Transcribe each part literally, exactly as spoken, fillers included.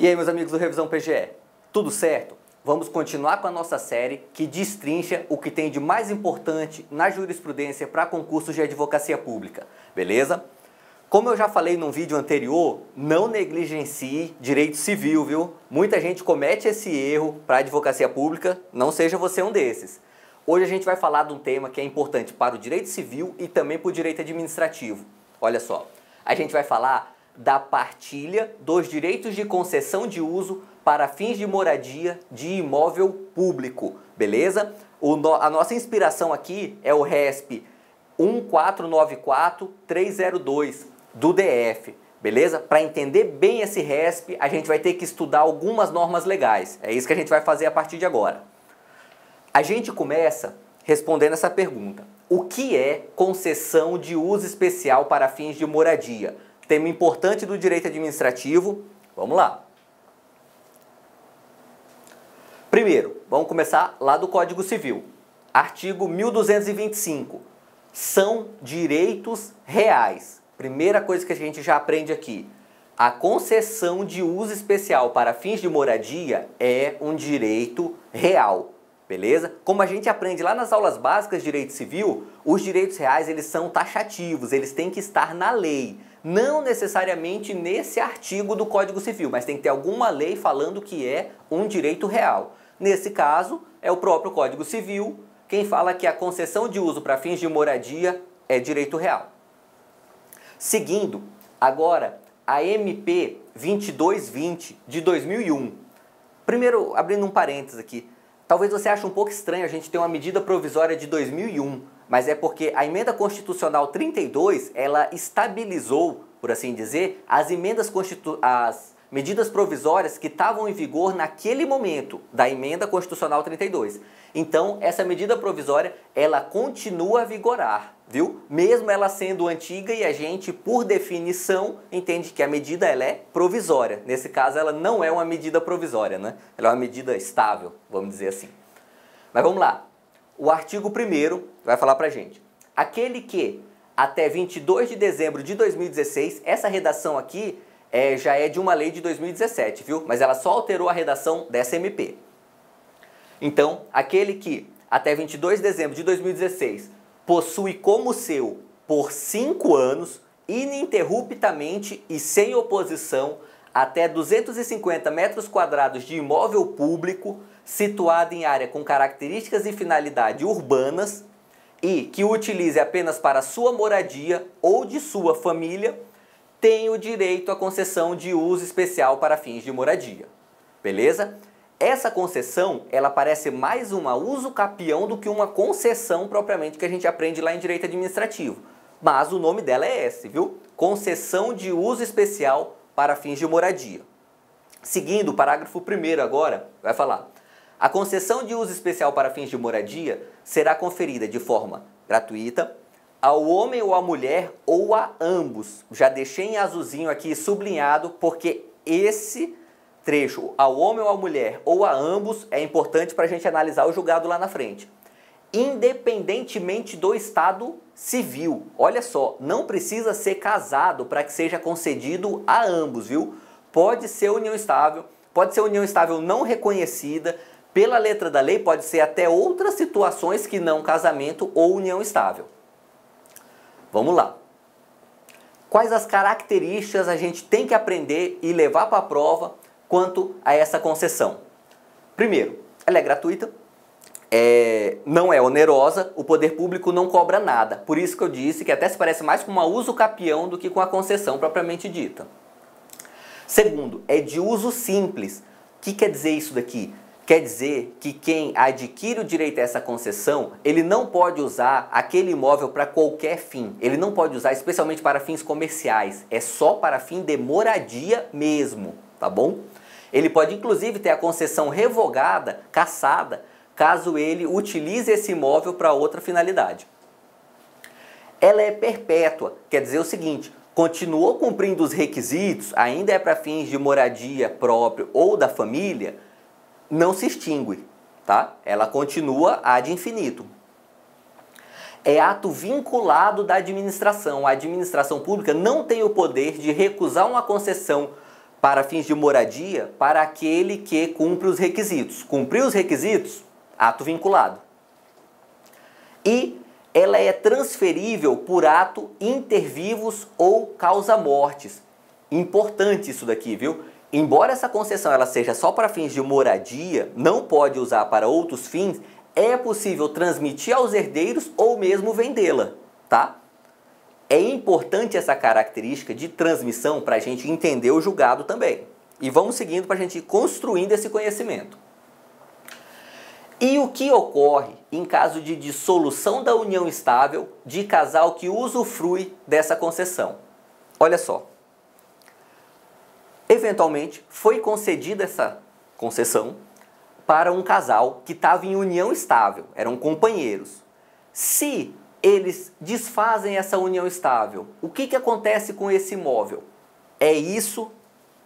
E aí, meus amigos do Revisão P G E, tudo certo? Vamos continuar com a nossa série que destrincha o que tem de mais importante na jurisprudência para concursos de advocacia pública, beleza? Como eu já falei num vídeo anterior, não negligencie direito civil, viu? Muita gente comete esse erro para advocacia pública, não seja você um desses. Hoje a gente vai falar de um tema que é importante para o direito civil e também para o direito administrativo. Olha só, a gente vai falar da partilha dos direitos de concessão de uso para fins de moradia de imóvel público, beleza? O no, a nossa inspiração aqui é o R E S P um quatro nove quatro três zero dois do D F, beleza? Para entender bem esse R E S P, a gente vai ter que estudar algumas normas legais. É isso que a gente vai fazer a partir de agora. A gente começa respondendo essa pergunta: o que é concessão de uso especial para fins de moradia? Tema importante do direito administrativo. Vamos lá. Primeiro, vamos começar lá do Código Civil. Artigo mil duzentos e vinte e cinco. São direitos reais. Primeira coisa que a gente já aprende aqui. A concessão de uso especial para fins de moradia é um direito real. Beleza? Como a gente aprende lá nas aulas básicas de direito civil, os direitos reais eles são taxativos, eles têm que estar na lei. Não necessariamente nesse artigo do Código Civil, mas tem que ter alguma lei falando que é um direito real. Nesse caso, é o próprio Código Civil quem fala que a concessão de uso para fins de moradia é direito real. Seguindo, agora, a M P vinte e dois vinte de dois mil e um. Primeiro, abrindo um parênteses aqui, talvez você ache um pouco estranho a gente ter uma medida provisória de dois mil e um, mas é porque a Emenda Constitucional trinta e dois, ela estabilizou, por assim dizer, as emendas constitu... as medidas provisórias que estavam em vigor naquele momento da Emenda Constitucional trinta e dois. Então, essa medida provisória, ela continua a vigorar, viu? Mesmo ela sendo antiga e a gente, por definição, entende que a medida ela é provisória. Nesse caso, ela não é uma medida provisória, né? Ela é uma medida estável, vamos dizer assim. Mas vamos lá. O artigo primeiro vai falar pra gente: aquele que, até vinte e dois de dezembro de dois mil e dezesseis, essa redação aqui é, já é de uma lei de dois mil e dezessete, viu? Mas ela só alterou a redação dessa M P. Então, aquele que, até vinte e dois de dezembro de dois mil e dezesseis, possui como seu, por cinco anos, ininterruptamente e sem oposição, até duzentos e cinquenta metros quadrados de imóvel público, situado em área com características e finalidade urbanas, e que o utilize apenas para sua moradia ou de sua família, tem o direito à concessão de uso especial para fins de moradia. Beleza? Essa concessão, ela parece mais uma uso capião do que uma concessão propriamente que a gente aprende lá em direito administrativo. Mas o nome dela é esse, viu? Concessão de uso especial para fins de moradia. Seguindo o parágrafo primeiro agora, vai falar: a concessão de uso especial para fins de moradia será conferida de forma gratuita ao homem ou à mulher ou a ambos. Já deixei em azulzinho aqui sublinhado porque esse trecho, ao homem ou à mulher ou a ambos, é importante para a gente analisar o julgado lá na frente. Independentemente do estado civil. Olha só, não precisa ser casado para que seja concedido a ambos, viu? Pode ser união estável, pode ser união estável não reconhecida. Pela letra da lei, pode ser até outras situações que não casamento ou união estável. Vamos lá. Quais as características a gente tem que aprender e levar para a prova quanto a essa concessão? Primeiro, ela é gratuita, é, não é onerosa, o poder público não cobra nada. Por isso que eu disse que até se parece mais com uma uso capião do que com a concessão propriamente dita. Segundo, é de uso simples. O que quer dizer isso daqui? Quer dizer que quem adquire o direito a essa concessão, ele não pode usar aquele imóvel para qualquer fim. Ele não pode usar especialmente para fins comerciais. É só para fim de moradia mesmo, tá bom? Ele pode inclusive ter a concessão revogada, cassada, caso ele utilize esse imóvel para outra finalidade. Ela é perpétua, quer dizer o seguinte: continuou cumprindo os requisitos, ainda é para fins de moradia próprio ou da família, não se extingue, tá? Ela continua ad infinito. É ato vinculado da administração. A administração pública não tem o poder de recusar uma concessão para fins de moradia para aquele que cumpre os requisitos. Cumpriu os requisitos, ato vinculado. E ela é transferível por ato inter vivos ou causa mortis. Importante isso daqui, viu? Embora essa concessão ela seja só para fins de moradia, não pode usar para outros fins, é possível transmitir aos herdeiros ou mesmo vendê-la, tá? É importante essa característica de transmissão para a gente entender o julgado também. E vamos seguindo para a gente ir construindo esse conhecimento. E o que ocorre em caso de dissolução da união estável de casal que usufrui dessa concessão? Olha só. Eventualmente, foi concedida essa concessão para um casal que estava em união estável, eram companheiros. Se eles desfazem essa união estável, o que, que acontece com esse imóvel? É isso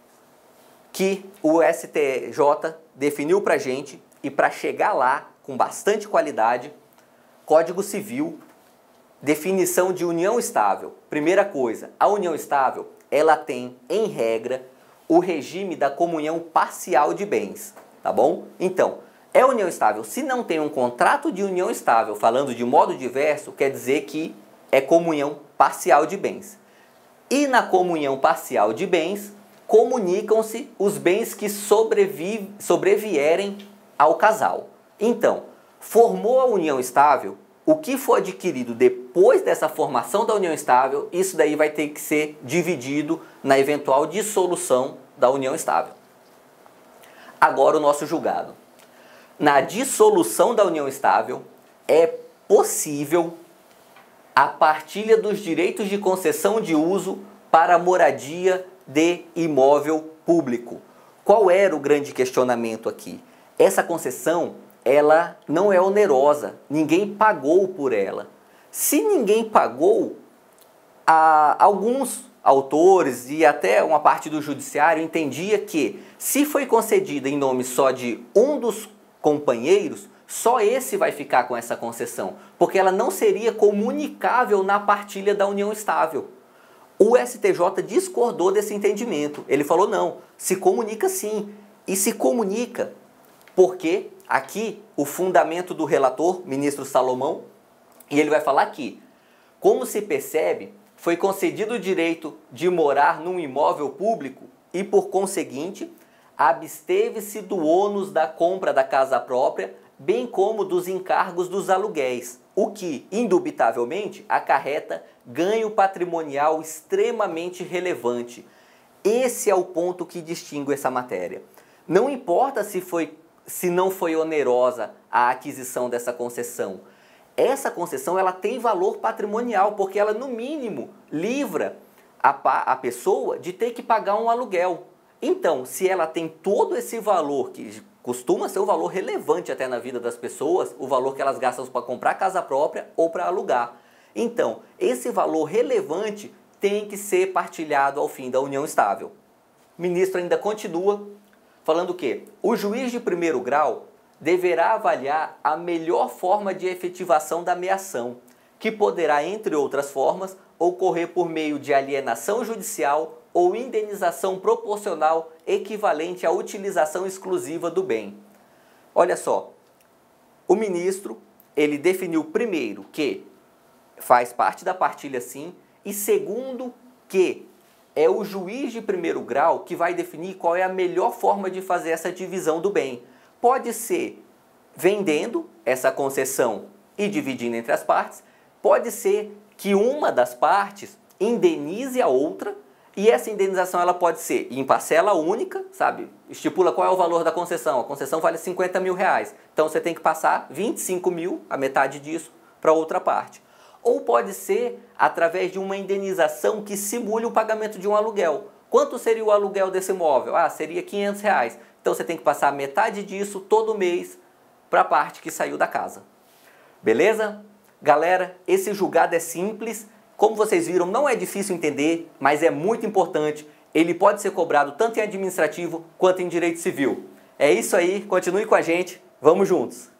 que o S T J definiu para a gente, e para chegar lá com bastante qualidade, Código Civil, definição de união estável. Primeira coisa, a união estável, ela tem, em regra, o regime da comunhão parcial de bens, tá bom? Então, é união estável. Se não tem um contrato de união estável, falando de modo diverso, quer dizer que é comunhão parcial de bens. E na comunhão parcial de bens, comunicam-se os bens que sobrevive, sobrevierem ao casal. Então, formou a união estável, o que for adquirido depois dessa formação da união estável, isso daí vai ter que ser dividido na eventual dissolução da união estável. Agora o nosso julgado. Na dissolução da união estável, é possível a partilha dos direitos de concessão de uso para a moradia de imóvel público. Qual era o grande questionamento aqui? Essa concessão, ela não é onerosa, ninguém pagou por ela. Se ninguém pagou, há alguns autores e até uma parte do judiciário entendia que se foi concedida em nome só de um dos companheiros, só esse vai ficar com essa concessão, porque ela não seria comunicável na partilha da união estável. O S T J discordou desse entendimento. Ele falou não, se comunica sim, e se comunica porque aqui o fundamento do relator, ministro Salomão, e ele vai falar aqui, como se percebe, foi concedido o direito de morar num imóvel público e, por conseguinte, absteve-se do ônus da compra da casa própria, bem como dos encargos dos aluguéis, o que, indubitavelmente, acarreta ganho patrimonial extremamente relevante. Esse é o ponto que distingue essa matéria. Não importa se foi se não foi onerosa a aquisição dessa concessão. Essa concessão ela tem valor patrimonial, porque ela, no mínimo, livra a, a pessoa de ter que pagar um aluguel. Então, se ela tem todo esse valor, que costuma ser um valor relevante até na vida das pessoas, o valor que elas gastam para comprar casa própria ou para alugar. Então, esse valor relevante tem que ser partilhado ao fim da união estável. O ministro ainda continua falando que o juiz de primeiro grau deverá avaliar a melhor forma de efetivação da meação, que poderá, entre outras formas, ocorrer por meio de alienação judicial ou indenização proporcional equivalente à utilização exclusiva do bem. Olha só, o ministro, ele definiu primeiro que faz parte da partilha sim, e segundo que é o juiz de primeiro grau que vai definir qual é a melhor forma de fazer essa divisão do bem. Pode ser vendendo essa concessão e dividindo entre as partes, pode ser que uma das partes indenize a outra, e essa indenização ela pode ser em parcela única, sabe? Estipula qual é o valor da concessão. A concessão vale cinquenta mil reais, então você tem que passar vinte e cinco mil, a metade disso, para outra parte. Ou pode ser através de uma indenização que simule o pagamento de um aluguel. Quanto seria o aluguel desse imóvel? Ah, seria quinhentos reais. Então você tem que passar metade disso todo mês para a parte que saiu da casa. Beleza? Galera, esse julgado é simples. Como vocês viram, não é difícil entender, mas é muito importante. Ele pode ser cobrado tanto em administrativo quanto em direito civil. É isso aí, continue com a gente. Vamos juntos!